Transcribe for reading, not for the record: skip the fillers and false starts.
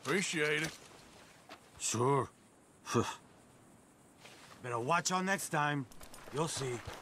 Appreciate it. Sure. Better watch out next time. You'll see.